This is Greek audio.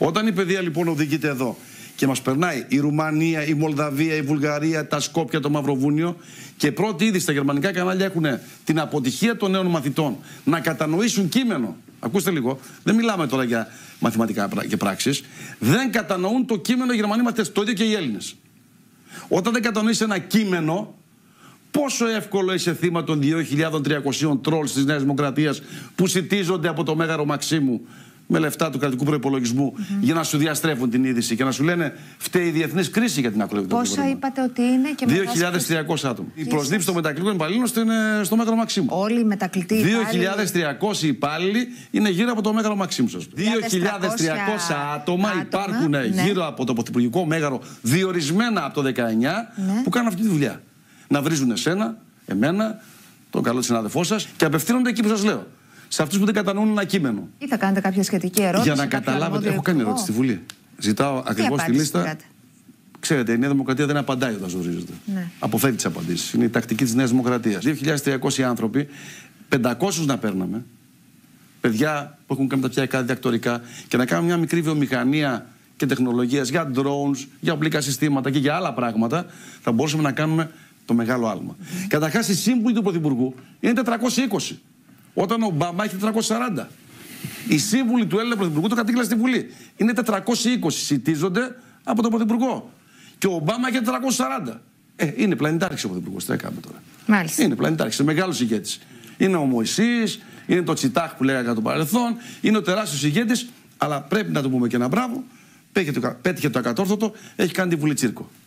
Όταν η παιδεία λοιπόν οδηγείται εδώ και μας περνάει η Ρουμανία, η Μολδαβία, η Βουλγαρία, τα Σκόπια, το Μαυροβούνιο, και πρώτοι ήδη στα γερμανικά κανάλια έχουν την αποτυχία των νέων μαθητών να κατανοήσουν κείμενο. Ακούστε λίγο, δεν μιλάμε τώρα για μαθηματικά και πράξεις. Δεν κατανοούν το κείμενο οι Γερμανοί μαθητές, το ίδιο και οι Έλληνες. Όταν δεν κατανοείς ένα κείμενο, πόσο εύκολο είσαι θύμα των 2.300 τρόλς της Νέας Δημοκρατίας που σιτίζονται από το Μέγαρο Μαξίμου με λεφτά του κρατικού προϋπολογισμού για να σου διαστρέφουν την είδηση και να σου λένε φταίει η διεθνής κρίση για την εκλογική. Πόσα είπατε ότι είναι και 2.300 άτομα. Η προσλήψη των μετακλητικών υπαλλήλων είναι στο Μέγαρο Μαξίμου. Όλοι οι μετακλητοί υπάλληλοι. 2.300 υπάλληλοι είναι γύρω από το Μέγαρο Μαξίμου. 2.300 άτομα υπάρχουν γύρω από το Πρωθυπουργικό Μέγαρο, διορισμένα από το 19, που κάνουν αυτή τη δουλειά. Να βρίζουν εσένα, εμένα, τον καλό συνάδελφό σας και απευθύνονται εκεί που σας λέω. Σε αυτούς που δεν κατανοούν ένα κείμενο. Ή θα κάνετε κάποια σχετική ερώτηση. Για να καταλάβετε, έχω κάνει ερώτηση στη Βουλή. Ζητάω ακριβώς τη λίστα. Ξέρετε, η Νέα Δημοκρατία δεν απαντάει όταν ζορίζεται. Ναι. Αποφεύγει τις απαντήσεις. Είναι η τακτική της Νέας Δημοκρατίας. 2.300 άνθρωποι, 500 να παίρναμε, παιδιά που έχουν κάνει τα πια διδακτορικά, και να κάνουμε μια μικρή βιομηχανία και τεχνολογίας για drones, για οπλικά συστήματα και για άλλα πράγματα, θα μπορούσαμε να κάνουμε το μεγάλο άλμα. Καταρχάς, οι σύμβουλοι του Πρωθυπουργού είναι 420. Όταν ο Ομπάμα έχει 440. Οι σύμβουλοι του Έλληνα Πρωθυπουργού το κατήγγειλαν στη Βουλή. Είναι 420. Σιτίζονται από τον Πρωθυπουργό. Και ο Ομπάμα έχει 440. Είναι πλανητάρχης ο Πρωθυπουργός. Τι θα κάνουμε τώρα. Μάλιστα. Είναι πλανητάρχης. Είναι μεγάλος ηγέτης. Είναι ο Μωυσής, είναι το Τσιτάχ που λέγανε κατά το παρελθόν. Είναι ο τεράστιος ηγέτης. Αλλά πρέπει να του πούμε και ένα μπράβο. Πέτυχε το ακατόρθωτο, έχει κάνει τη Βουλή τσίρκο.